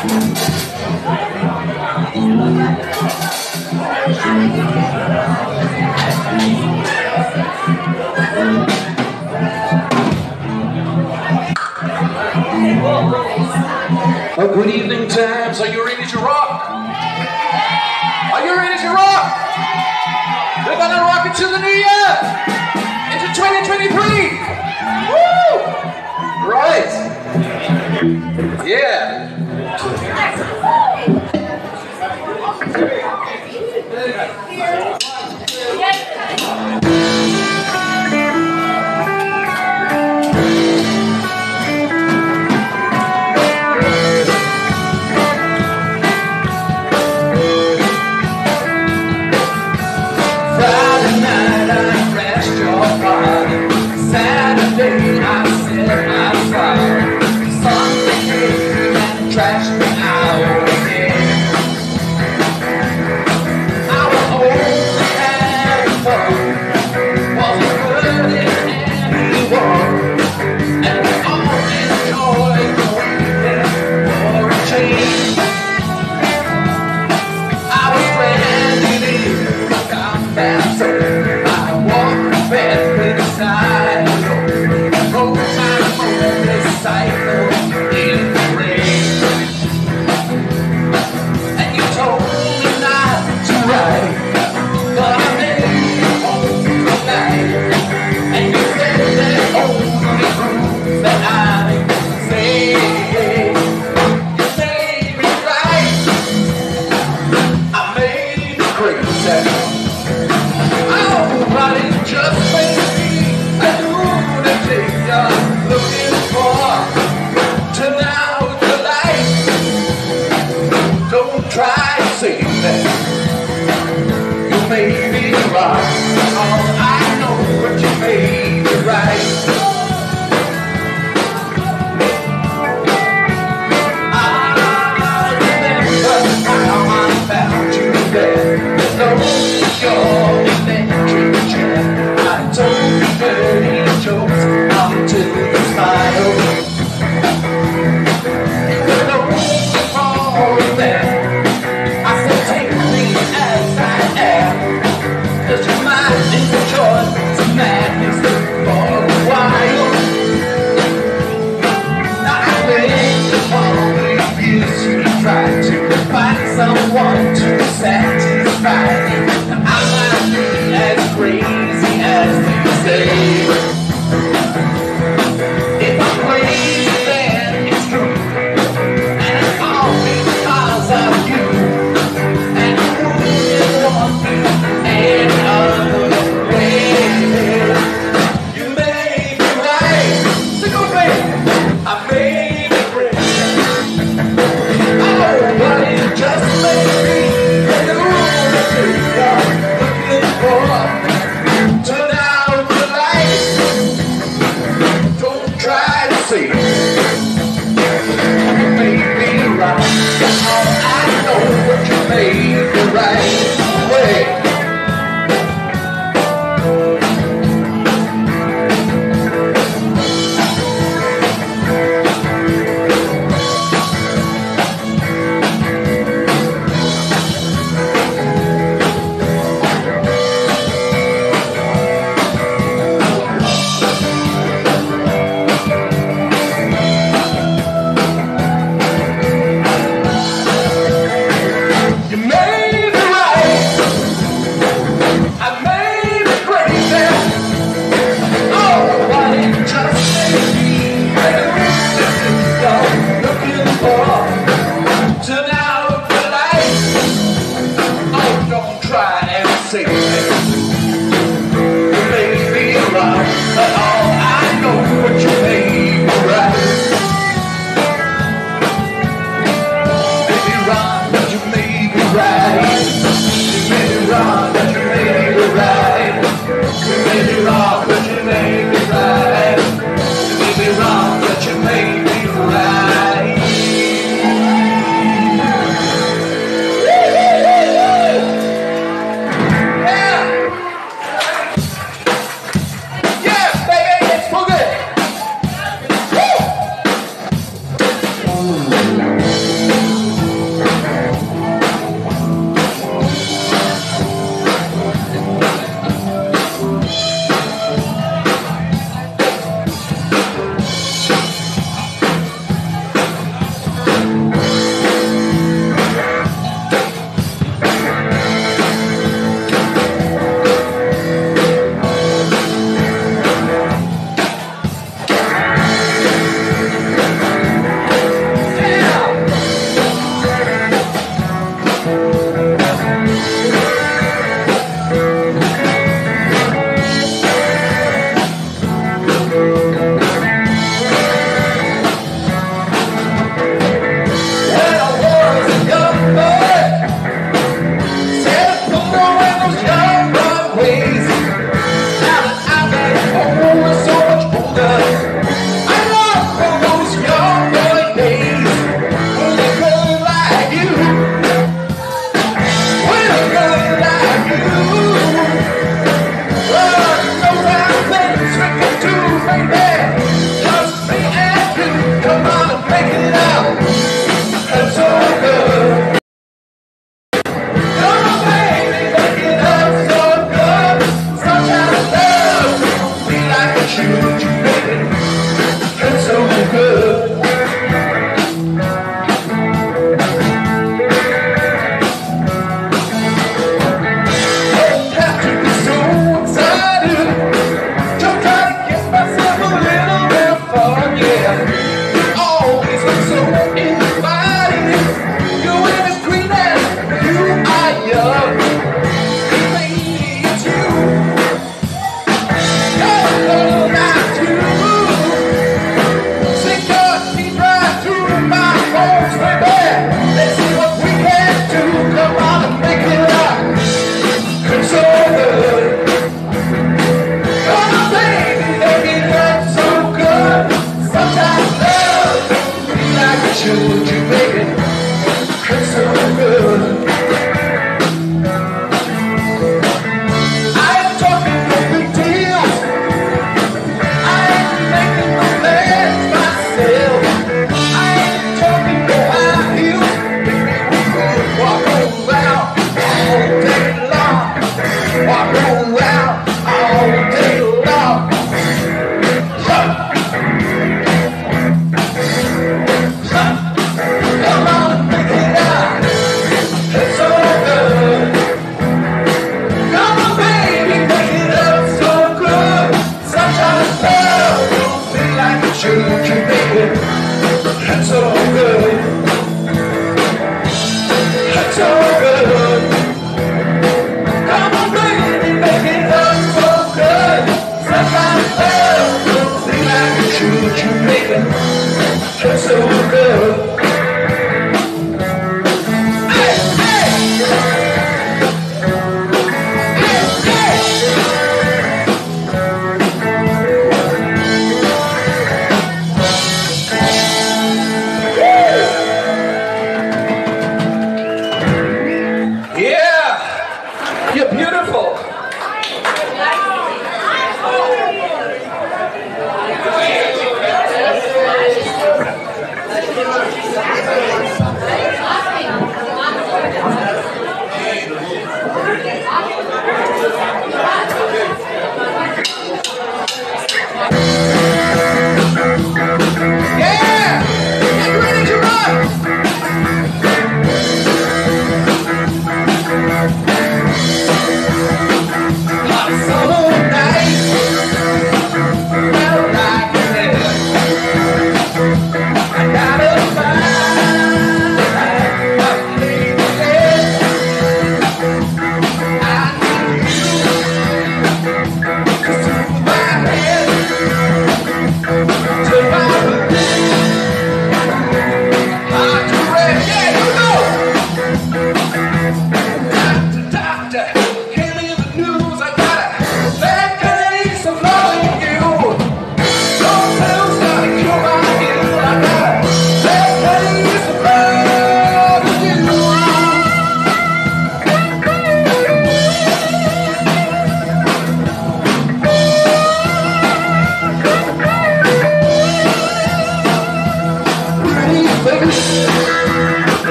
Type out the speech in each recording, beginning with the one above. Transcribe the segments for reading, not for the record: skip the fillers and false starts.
Oh, good evening, Tabs. Are you ready to rock? Are you ready to rock? We're gonna rock into the new year, into 2023. Woo! Right. Yeah. Take me as I am, 'cause you're mine. would you make it crystal good? I ain't talking no big deals. I ain't making no man myself. I ain't talking no high heels. Baby, we could walk around all day long. Walk around all day long. Come on.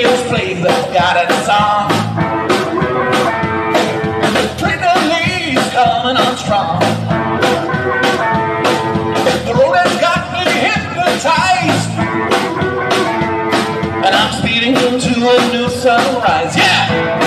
radio's playing the forgotten song. Brenda Lee's coming on strong. The road has got me hypnotized, and I'm speeding into a new sunrise. Yeah!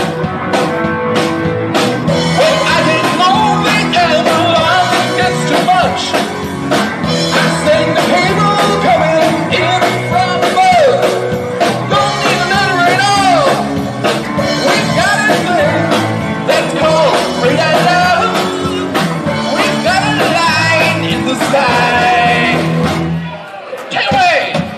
Well, I didn't know the Avalon gets too much. I sing the cable coming in from above. Don't need a letter at all. We've got a thing that's called radar love. We've got a line in the sky. Get away!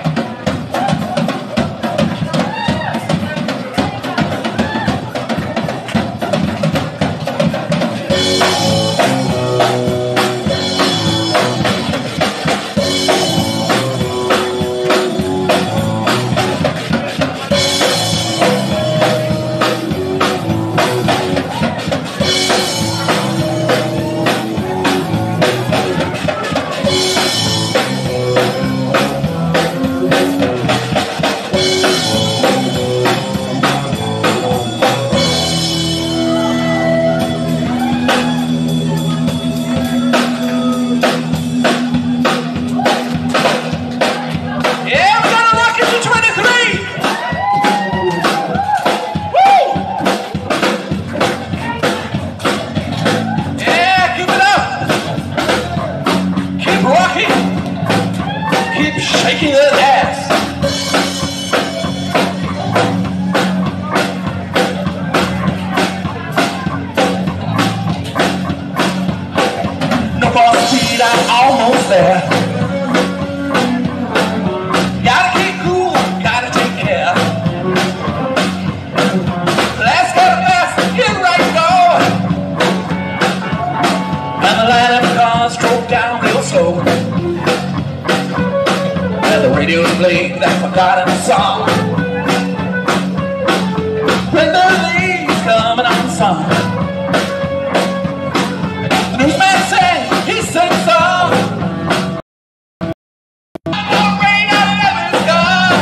Shaking that ass. No more speed, I'm almost there. Gotta keep cool, gotta take care. Last got a pass, get right going. And the line of cars drove down real slow. The radio's playing that forgotten song. Brenda Lee's coming on song. The newsman sang, he sang song. The radar love is gone.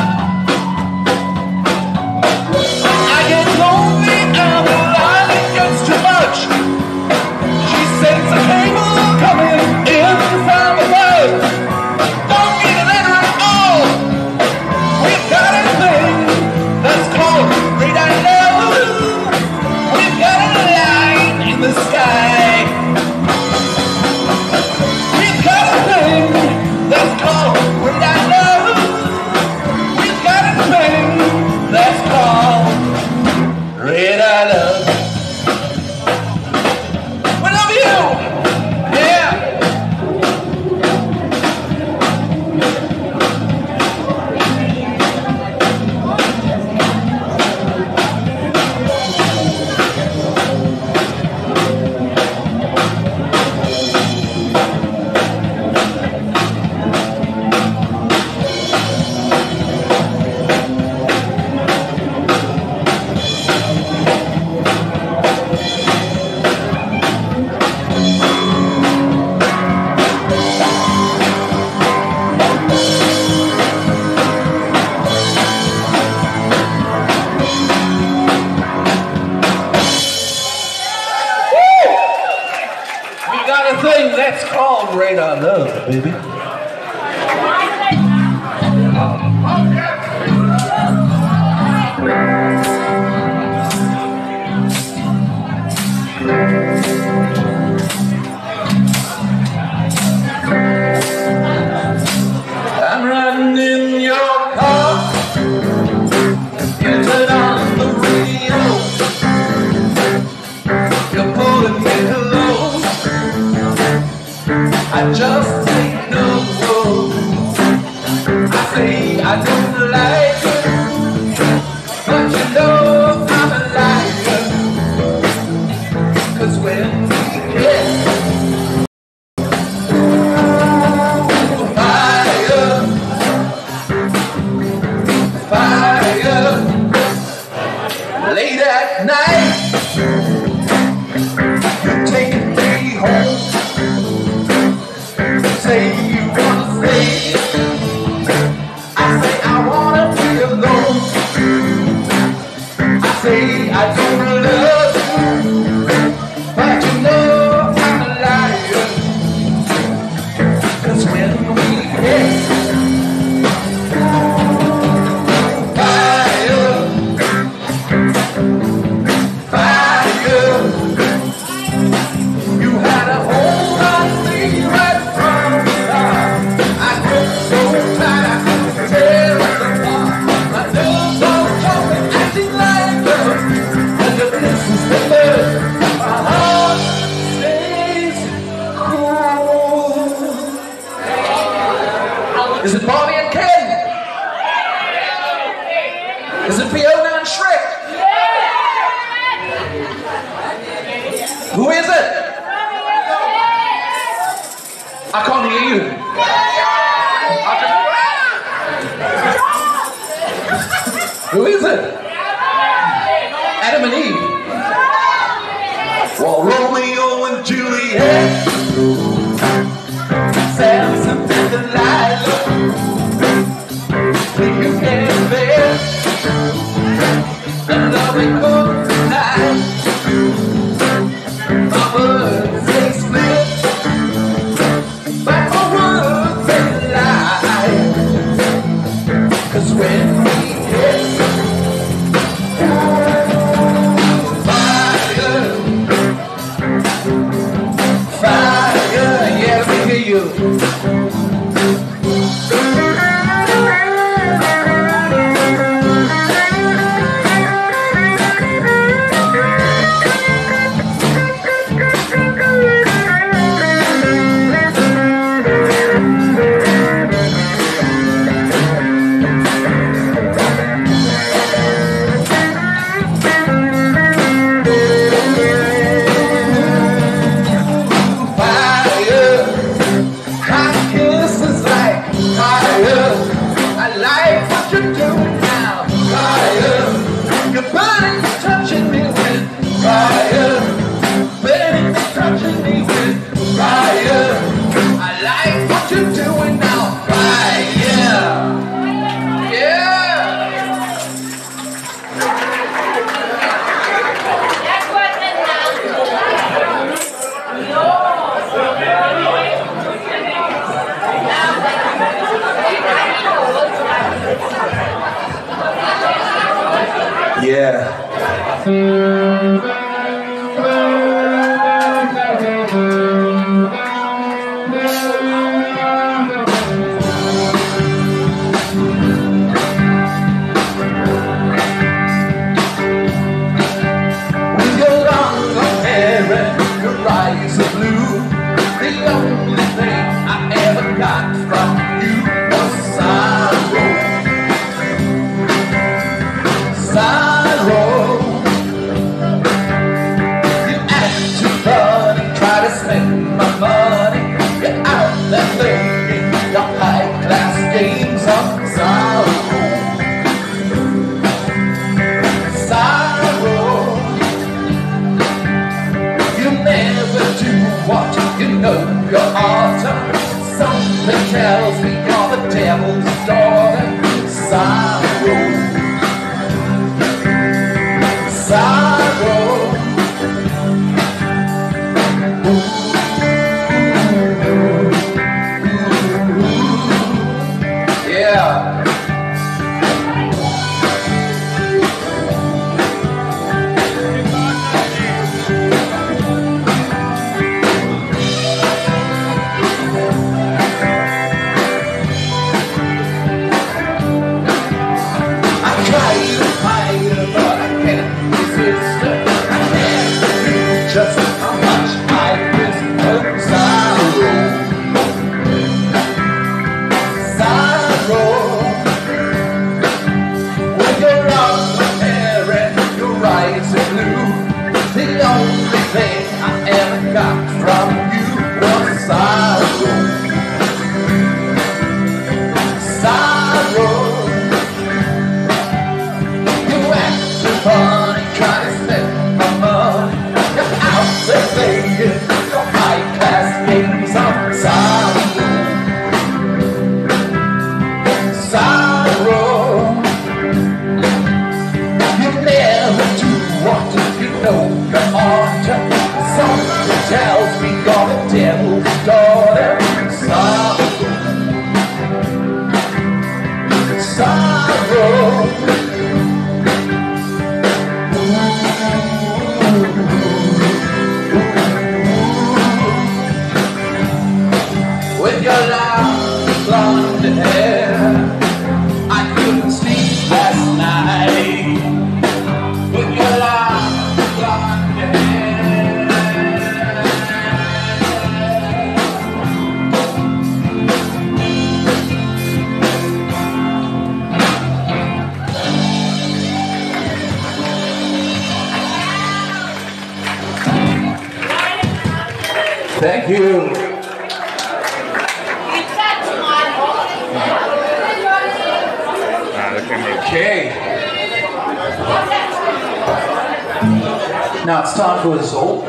I get lonely and the line gets too much. She sings a cable coming in from above. Don't need a letter at all. We've got a thing that's called radar love. We've got a line in the sky. We've got a thing that's called radar love. We've got a thing that's called radar love. We love you. Yeah. Thing that's called radar love, baby. I'm riding in your car. You turn on the radio. You're pulling me close. I just say no. I say I don't like it, but you know I'm a liar. 'Cause when we get fire, Is it Bonnie and Ken? Is it Fiona and Shrek? Who is it? I can't hear you. Who is it? Adam and Eve. Well, Romeo and Juliet, Samson and Delilah, you can't bear the love we could tonight. My words they split, but my words they lie. 'Cause when we kiss, fire, yeah, let me hear you. Yeah. With your long hair and your eyes of blue, the only thing I ever got from you was sorrow. Sorrow. You act too funny, try to spend my money. You're out there playing your high-class games of sorrow. Sorrow. You never do what you know you ought to. Something tells me you're the devil's daughter. Sorrow. Sorrow. Yeah. I try to fight her, but I can't resist her. I never knew just how much I miss her. Sorrow. Sorrow. With your long hair and your eyes are blue, the only thing I ever got from you was sorrow. Sorrow. You act too funny, try to spend my money. You're out there playing your high-class games of sorrow. Sorrow. You never do what you know you ought to. Something tells me you're the devil's daughter. Sorrow. Sorrow. With your long blonde hair, I couldn't sleep last night. With your long blonde hair, Thank you. Okay. Now it's time for the soul.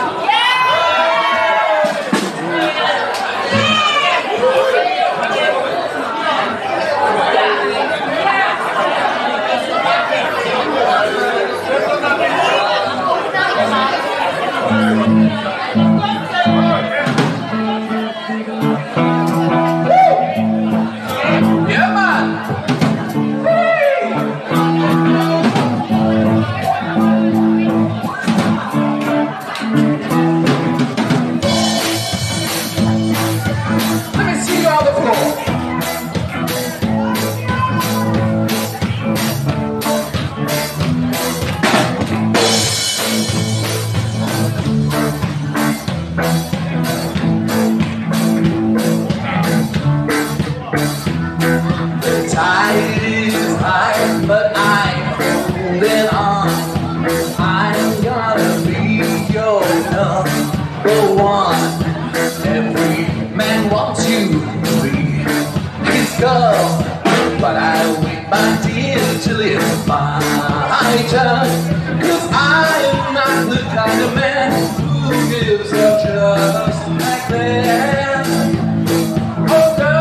But I wait, my dear, till it's my turn. 'Cause I'm not the kind of man who gives up just like that. Oh no,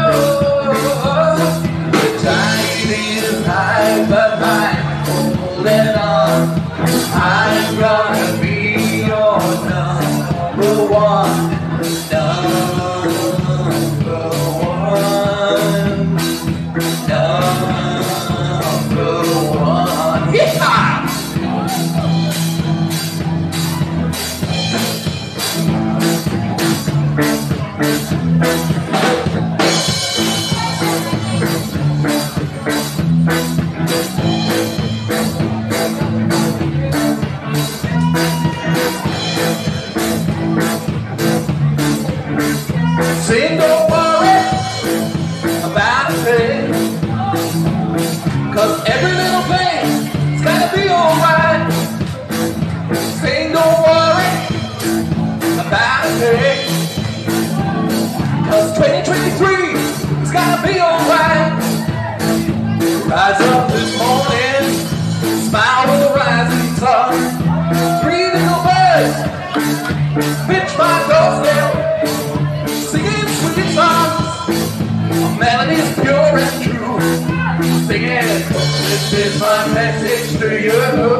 the tide is high, but I'm holding on. I'm gonna be your number one. Say don't worry about a thing, 'cause every little thing's gotta be alright. Say don't worry about a thing, 'cause 2023 it's gotta be alright. Rise up this morning, smile with the rising sun. 3 little birds pitch my doorstep, singing sweet songs, melodies pure and true. Singing, this is my message to you.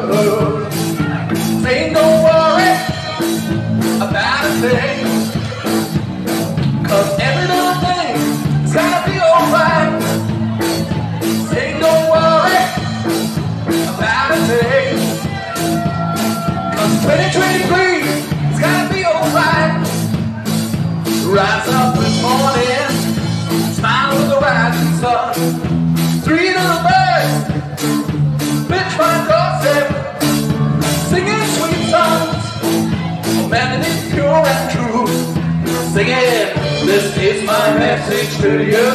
Say don't worry about a thing, 'cause every little thing's gotta be alright. Say don't worry about a thing, 'cause 2023 it's gotta be alright. Rise up this morning, smile with the rising sun. 3 little birds pitch my doorstep, singing sweet songs, melodies pure and true. Singing, this is my message to you.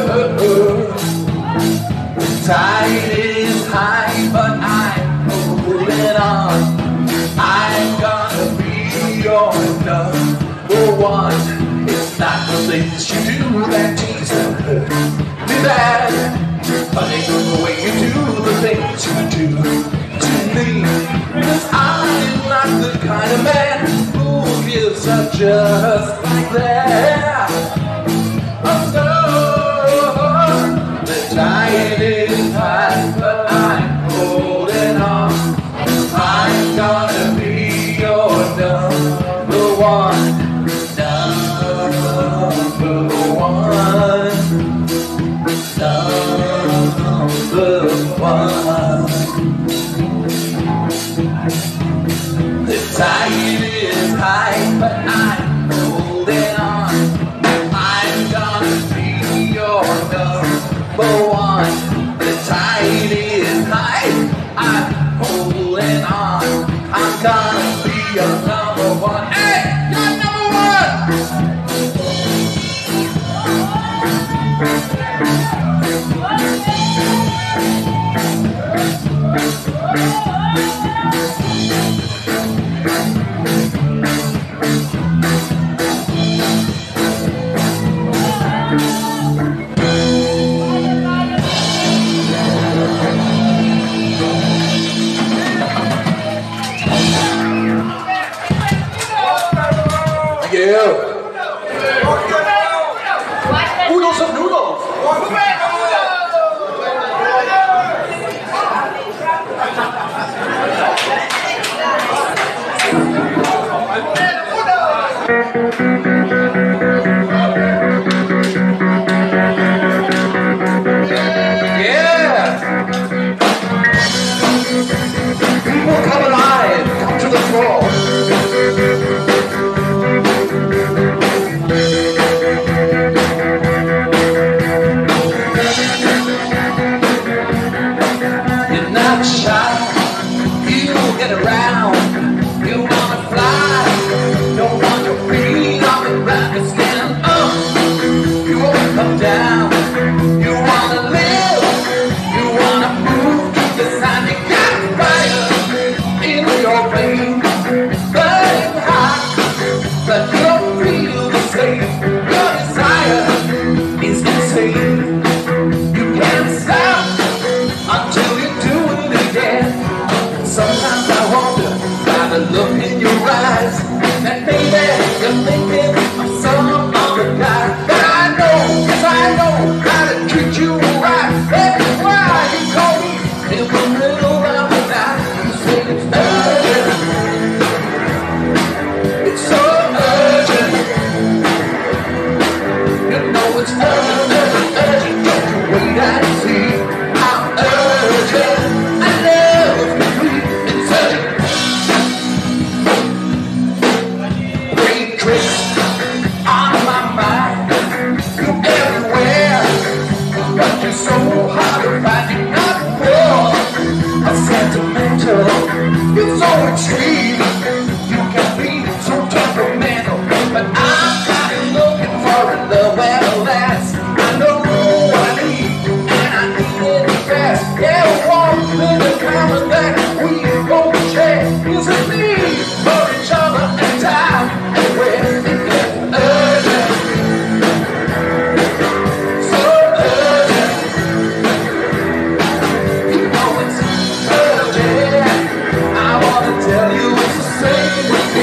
The tide is high, but I'm holding on. I'm gonna be your number one. It's not the things you do that tease and hurt me bad, but it's the way you do the things you do to me. 'Cause I'm not the kind of man who gives up just like that. Oh no, the tide is high, but I'm holding on. I'm gonna be your number one. The tide is high, but I'm holding on. I'm gonna be your number one. The tide is high, I'm holding on. I'm gonna be your number one. Hey, you're number one! see how urgent I love you. It's urgent. Great trips on my mind. You're everywhere, but you're so hard to find. You're not warm or sentimental. You're so extreme. You can be so temperamental, but I'm not looking for a love that lasts. I know what I need, and I need it fast. Yeah, one little common that we both share is a need for each other and time, and when it gets urgent, so urgent. You know it's urgent. I wanna tell you it's the same with me.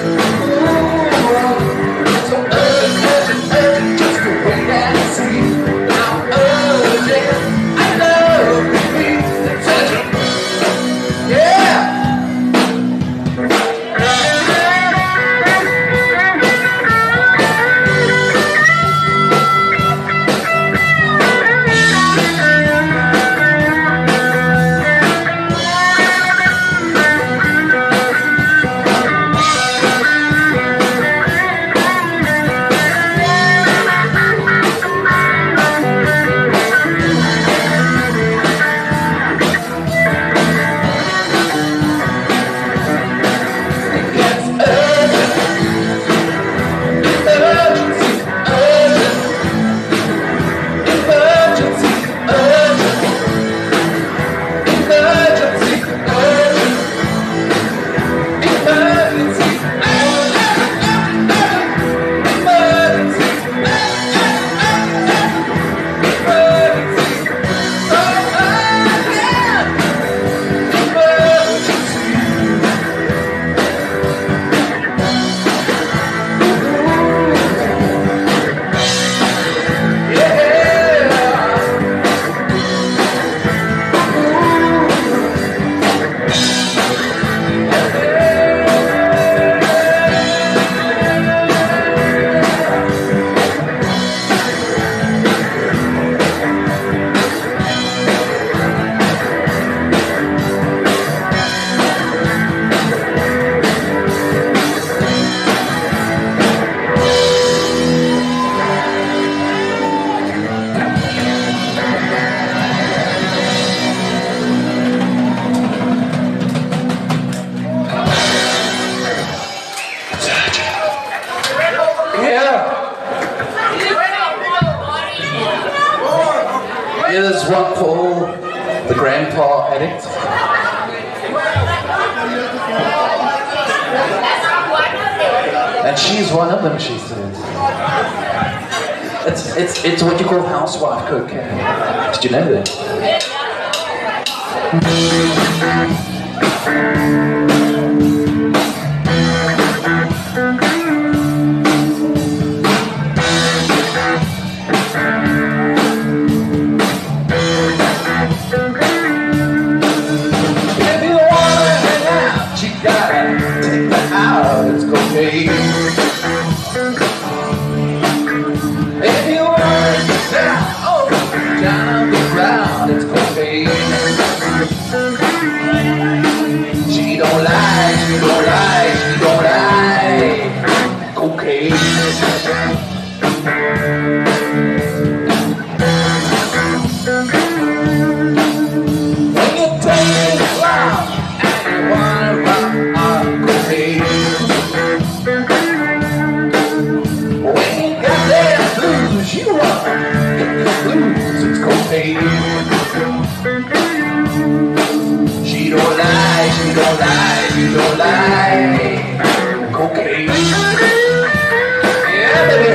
So urgent, urgent, just to wait and see how urgent I love me. It's urgent, yeah. Here's one for the grandpa addict. And she's one of them, she says. It's what you call housewife cocaine. Did you know that? If you want to down, oh, down on the ground, it's cocaine. She don't lie, she don't lie, she don't lie. Cocaine. When you take it loud and you wanna rock on cocaine. You are in the blues, it's cocaine. She don't lie, she don't lie, she don't lie. Cocaine. Yeah, baby.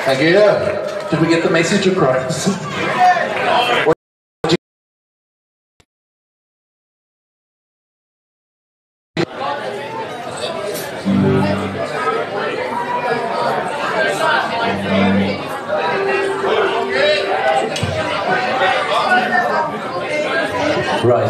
Thank you. Did we get the message across? Right.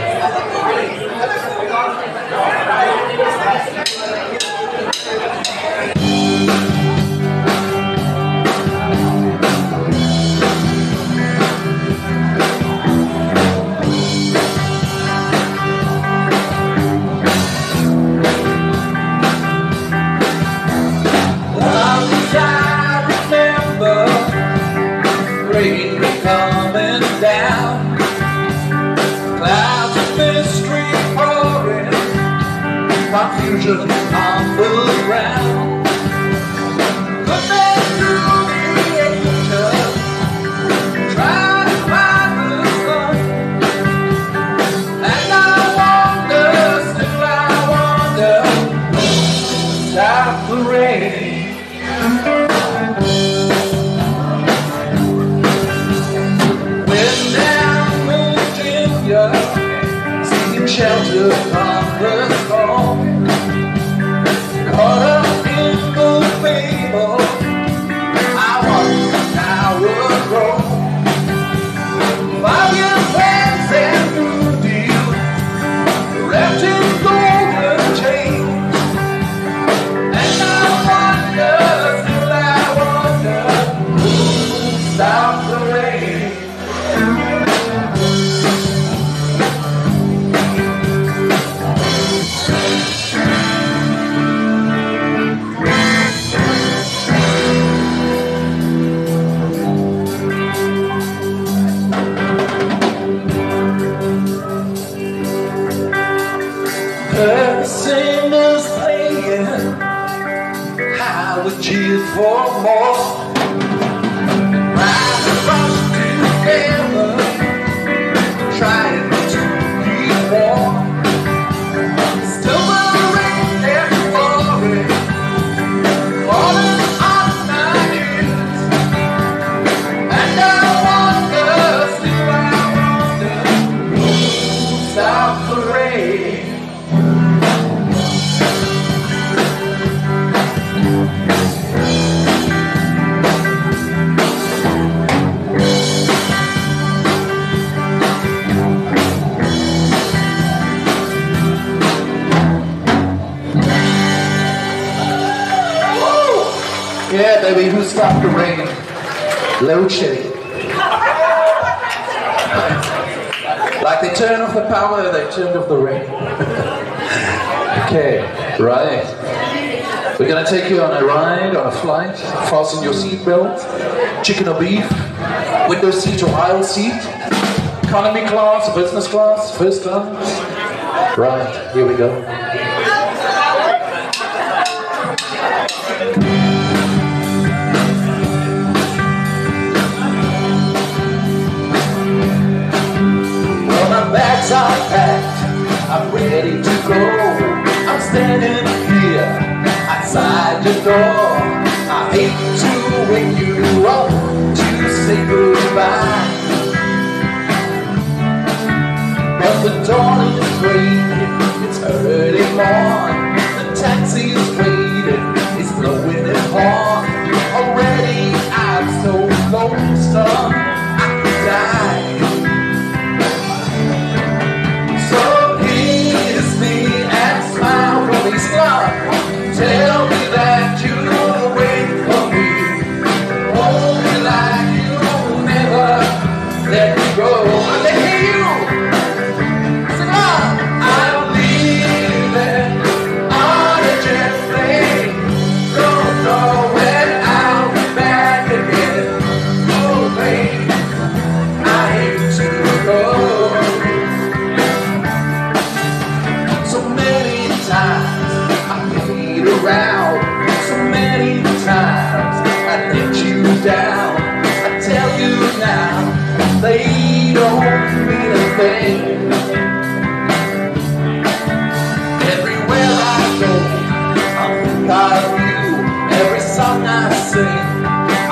Rain coming down, clouds of mystery pouring, confusion on the ground. Good men through the ages, try to find the sun. And I wonder, still I wonder, stop the rain. Shelter from the storm, caught up in the fable. I watched the tower grow. 5 years past and New Deal, wrapped in golden chains. And I wonder, still I wonder, who stopped the rain? The singers playing, how we cheered for more. Rise and rush together, trying to keep warm. Still the rain and pouring, falling on my ears. And I wonder, still I wonder, who stopped the rain? Yeah, baby, who stopped the rain? Load shedding. Like they turned off the power, they turned off the rain. Okay, right. We're gonna take you on a ride, on a flight. Fasten your seatbelt. Chicken or beef. Window seat or aisle seat. Economy class, business class, first class. Right, here we go. Bags are packed, I'm ready to go. I'm standing here outside your door. I hate to wake you up to say goodbye, but the dawn is breaking, it's early morn. The taxi's waiting, it's blowing its horn. Already I'm so lonesome, I could die. Tell me that you'll wait for me. Hold me like you'll never let me go. I can hear you. Sing along. I'm leaving on a jet plane. Don't know when I'll be back again. Oh, babe, I hate to go. So many times around, so many times I let you down. I tell you now, they don't mean a thing. Everywhere I go, I think of you. Every song I sing, I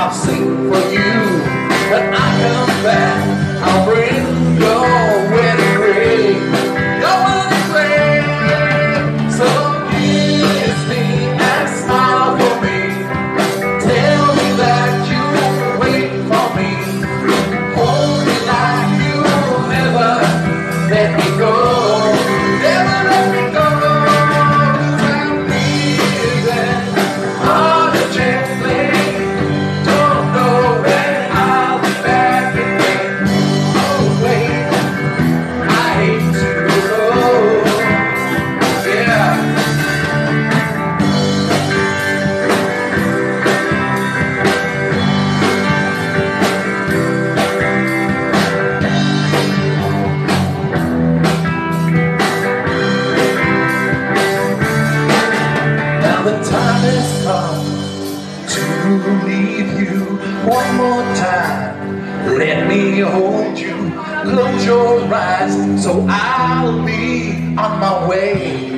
leave you one more time. Let me hold you, close your eyes, so I'll be on my way.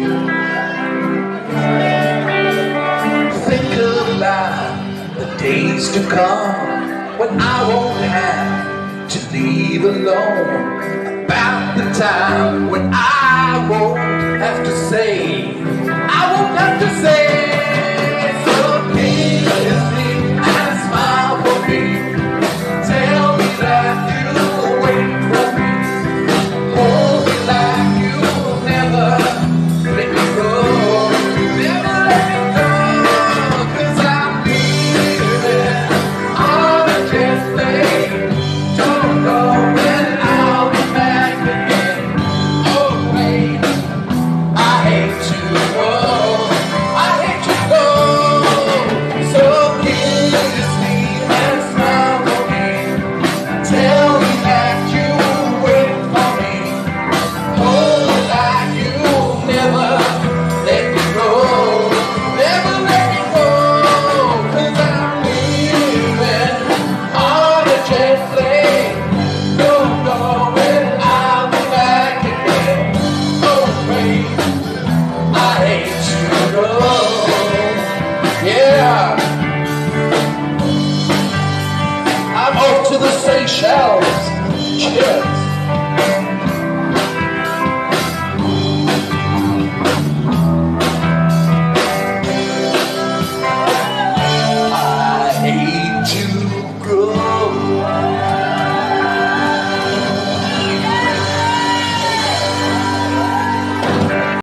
Think about the days to come when I won't have to leave alone. About the time when I won't have to say, I won't have to say, so kiss me and smile for me. Tell me that you'll wait for me. Hold me like you'll never let me go. Never let me go, 'cause I'm leaving on a jet plane. Don't know when I'll be back again. Oh wait, I hate to go, I hate to go. So kiss me and smile for me. Tell me that you'll wait for me. Hold me like you'll never let me go. Never let me go, 'cause I'm leaving on a jet plane. Don't know when I'll be back again. Oh wait, I hate to go. Yeah, I'm off to the Seychelles. Cheers.